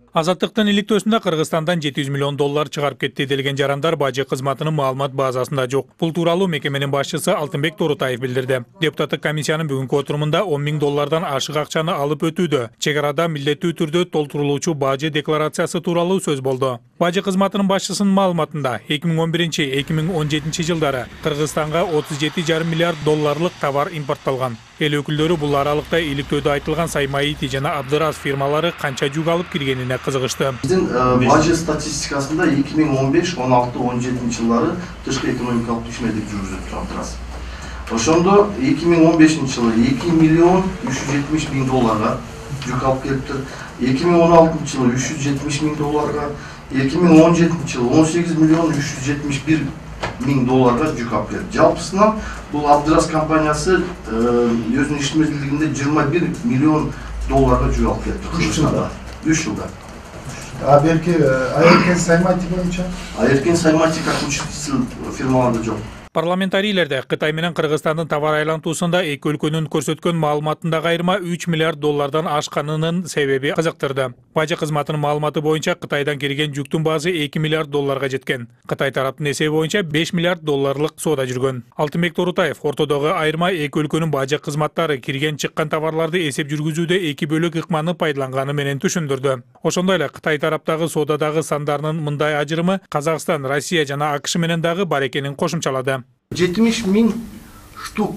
Азаттыктын иликтөөсүндө Кыргызстандан 700 миллион доллар чыгарып кетти делген жарандар бажы кызматынын маалымат базасында жок. Бул тууралуу мекеменин башчысы Алтынбек Торутаев билдирди. Депутаттык комиссиянын бүгүнкү отурумунда 10 000 доллардан ашык акчаны алып өтүүдө чек арада милдеттүү түрдө толтурулуучу бажы декларациясы тууралуу сөз болду. Бажы кызматынын башчысынын маалыматында 2011-2017 жылдары Кыргызстанга 37,5 миллиард долларлык товар импортталган. Эл өкүлдөрү бул аралыкта иликтөөдө айтылган Саймаити жана Абдырас фирмалары канча жүк алып киргенине кызыгышты. Биздин бажы статистикасында 2015, 16, 17 жылдары тышкы экономикалык түшмөлдүк жүргүзүп Абдырас. Ошондо 2015 жылы 2 миллион 370 миң долларга жүк алып келиптир. 2016 жылы 370 миң долларга, 2017 жылы 18 миллион 371 миң долларга жүк алып келди. Жалпысынан бул Абдырас компаниясы өзүнүн ишмердүүлүгүндө 21 миллион долларга жүк алып келди. 3 жылда. А белки Айеркен Саймати боюнча? Айеркен Саймати как учредитель фирмаларда жок. Парламентарийлерде Кытай менен Кыргызстандын товар айлантуусунда эки өлкөнүн көрсөткөн маалыматындагы айырма 3 миллиард доллардан ашканынын себеби кызыктырды. Бажы кызматынын маалыматы боюнча Кытайдан кирген жүктүн баасы 2 миллиард долларга жеткен. Кытай тараптын эсеби боюнча 5 миллиард долларлык соода жүргөн. Алтынбек Торутаев ортодогу айырма эки өлкөнүн бажы кызматтары кирген чыккан товарларды эсеп жүргүзүүдө эки бөлөк ыкманы пайдаланганы менен түшүндүрдү. Ошондой эле Кытай тараптагы соодадагы сандарынын мындай ажырымы Казакстан, Россия жана АКШ менен дагы бар экенин кошумчалады. 70 миң штук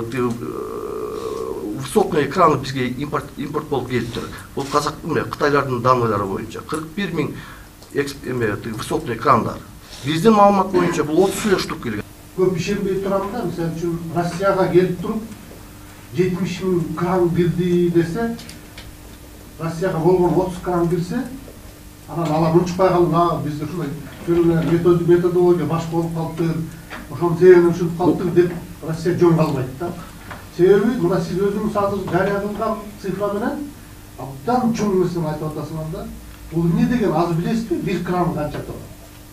высотный экраны бизге импорт болуп келиптир. Бул Кытайлардын данныйлары боюнча 41 миң высотный экрандар. Биздин маалымат боюнча бул 30 штук келген. Көп ишенбей турам да, мисалы үчүн Россияга келип туруп 70 миң кран кирди десе, Россияга болгон 30 кран кирсе, анан алар унчукпай калып, биз ушундай методология башка болуп калыптыр. Ошону себебин ушинтип калыптыр деп Россия жөн калбайт да. Себеби мына сиз өзүңүз азыр жарыя кылган цифра менен абдан чоң нерсени айтып атасыңар да. Бул эмне деген азыр билесизби? Бир кран канча турат?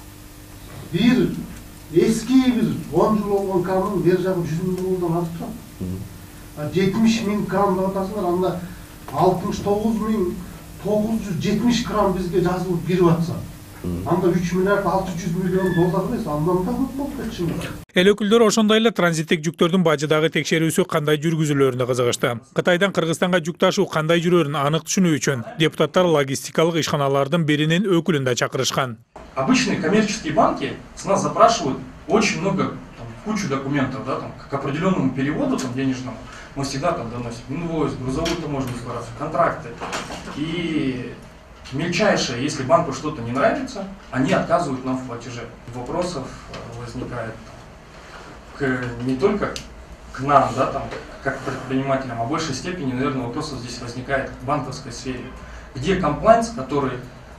Бир эски бир 10 жыл болгон кранын бер жагы 100 миң доллардан артып турат. 70 миң кран деп атасыңар, анда 69 миң 970 кран бизге жазылып кирип атса. Анда 3 миллиард 600 миллион доллар эмес, андан да көп болуп кетчү. Эл өкүлдөрү ошондой эле транзиттик жүктөрдүн бажыдагы текшерүүсү кандай жүргүзүлөрүнө кызыгышты. Кытайдан Кыргызстанга жүк ташуу кандай жүрөрүн анык түшүнүү үчүн депутаттар логистикалык ишканалардын биринин өкүлүн да чакырышкан. Обычные коммерческие банки с нас запрашивают очень много, кучу документов, да, к определенному переводу денежному. Мы всегда доносим инвойс, грузовую таможенную декларацию, контракты. И мельчайшее, если банку что-то не нравится, они отказывают нам в платеже. Вопросов возникает не только к нам, да, как предпринимателям, а в большей степени, наверное, вопросов здесь возникает в банковской сфере. Где комплайнс, который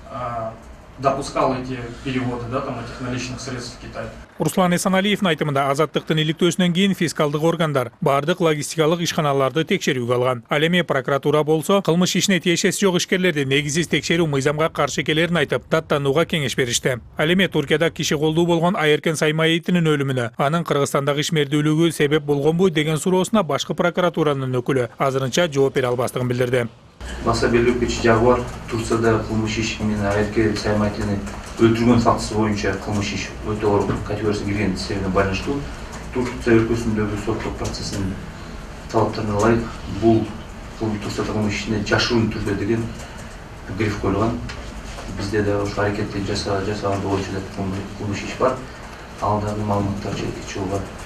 допускал эти переводы, да, этих наличных средств в Китай. Руслан Эсаналиевдин айтымында азаттыктын иликтөөсүнөн кийин фискалдык органдар бардык логистикалык ишканаларды текшерүүгө алган. Ал эми прокуратура болсо кылмыш ишине тиешеси жок ишкерлерди негизсиз текшерүү мыйзамга каршы экенлерин айтып, даттанууга кеңеш беришти. Ал эми Туркияда киши колдуу болгон Айеркен Саймаитинин өлүмүнө анын Кыргызстандагы ишмердүүлүгү себеп болгонбу деген суроосуна башкы прокуратуранын өкүлү азырынча жооп бере албастыгын билдирди. Маса белгилүү жагы бар. Турцияда кылмыш иш менен Айеркен Саймаитини өлтүргөн фактысы боюнча кылмыш иш өтө оор категориясына кирген себебине байланыштуу Турция өлкөсүндөгү соттук процессинин талаптарына ылайык бул Турцияда кылмыш ишине жашыруун түрдө деген гриф коюлган. Бизде да ошол аракетти жасаган боюнча кылмыш иш бар. Алдагы маалыматтар жеткичи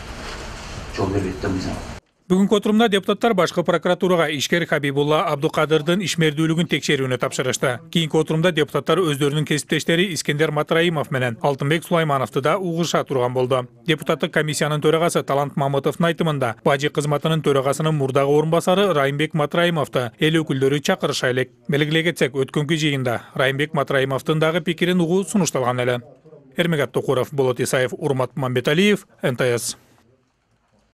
жол бербейт да мыйзам. Бүгүнкү отурумда депутаттар башкы прокуратурага ишкер Хабибулла Абдукадырдын ишмердүүлүгүн текшерүүнү тапшырышты. Кийинки отурумда депутаттар өздөрүнүн кесиптештери Искендер Матраимов менен Алтынбек Сулаймановду да угуша турган болду. Депутаттык комиссиянын төрагасы Талант Мамытовдун айтымында бажы кызматынын төрагасынын мурдагы орун басары Райымбек Матраимовду эл өкүлдөрү чакырыша элек. Белгилей кетсек, өткөнкү жыйында Райымбек Матраимовдун дагы пикирин угуу сунушталган эле. Эрмегат Токуров, Болот Исаев, Урмат Мамбеталиев, НТС.